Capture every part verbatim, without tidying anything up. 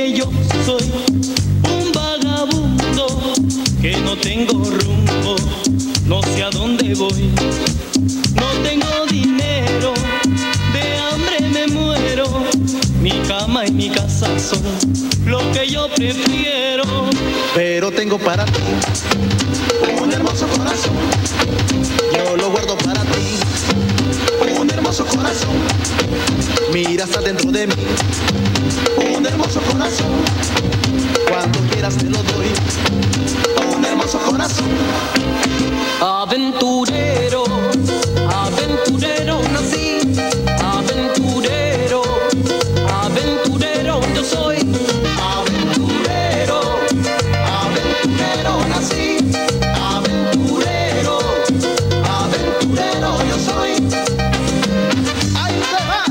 que yo soy un vagabundo, que no tengo rumbo, no sé a dónde voy. No tengo dinero, de hambre me muero. Mi cama y mi casa son lo que yo prefiero. Pero tengo para ti un hermoso corazón, yo lo guardo para ti. Un hermoso corazón, mira hasta dentro de mí. Un hermoso corazón, cuando quieras te lo doy. Un hermoso corazón. Aventurero, aventurero nací, aventurero, aventurero yo soy. Aventurero, aventurero nací, aventurero, aventurero yo soy. ¡Ahí se va!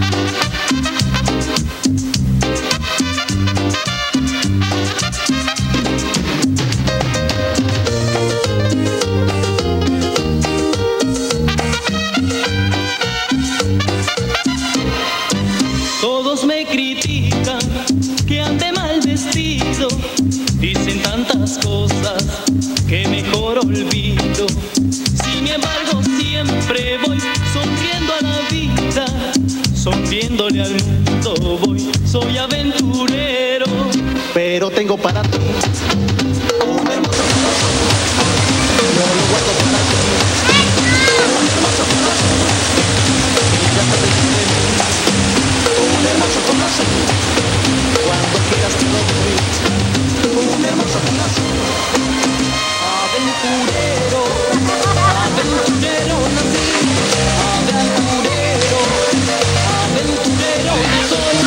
Todos me critican que ande mal vestido, dicen tantas cosas que mejor olvido. Sin embargo siempre voy sonriendo a la vida, sonriéndole al mundo voy, soy aventurero. Pero tengo para ti un hermoso corazón, yo lo guardo para ti. Un hermoso corazón, mira hasta dentro de mí. Un hermoso corazón, cuando quieras te lo doy. Un hermoso corazón. Aventurero, aventurero nací, aventurero, aventurero yo soy.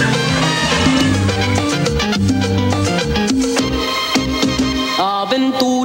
Aventura.